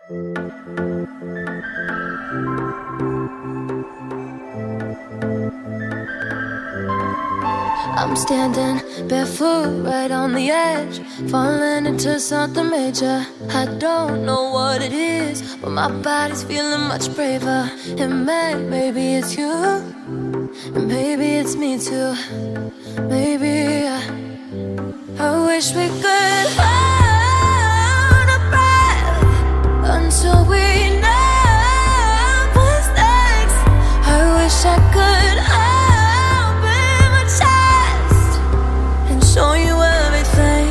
I'm standing barefoot right on the edge, falling into something major. I don't know what it is, but my body's feeling much braver. And maybe it's you, and maybe it's me too. Maybe I wish we could hold our breath until we know what's next. I wish I could open my chest and show you everything.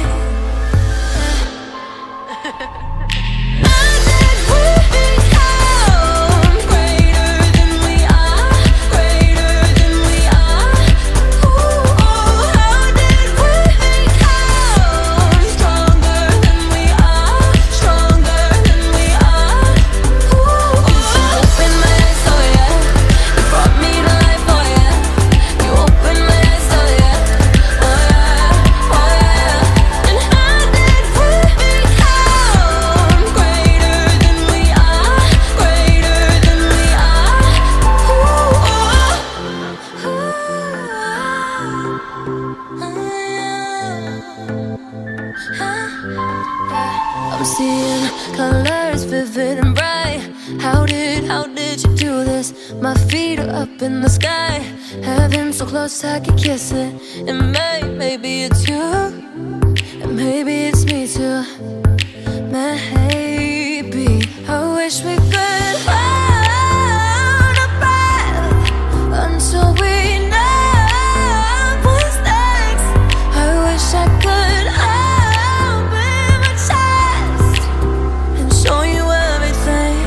How did we become greater than we are, greater than we are? Ooh, how did we become stronger than we are, stronger than we are? Ooh, open my eyes, oh yeah, you brought me to life, oh yeah. You opened my eyes, oh yeah, oh yeah, oh yeah. And how did we become greater than we are, greater than we are? I'm seeing colors vivid and bright. How did you do this? My feet are up in the sky, heaven so close I could kiss it. And maybe it's you, and maybe it's me too. Maybe I wish we could hold our breath until we know what's next. I wish I could open my chest and show you everything.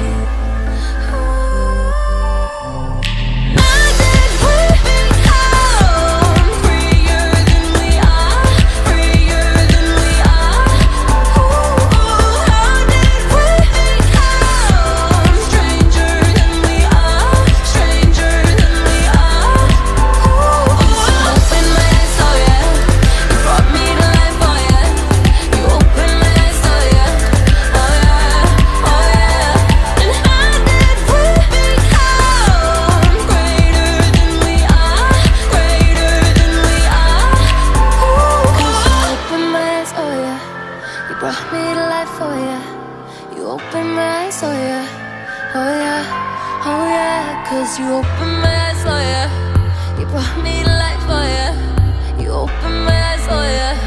How did we become freer than we are, freer than we are? Ooh, how did we become stranger than we are, stranger than we are? Ooh, open my eyes, oh yeah, you brought me to life, oh yeah. You opened my eyes, oh yeah, oh yeah, oh yeah. And how did we become greater than we are, greater than we are? Ooh, 'cause you opened my eyes, oh yeah, you brought me to life, oh yeah. You opened my eyes, oh yeah, oh yeah, oh yeah. 'Cause you opened my eyes, oh yeah, you brought me to life, oh yeah. You opened my eyes, oh yeah.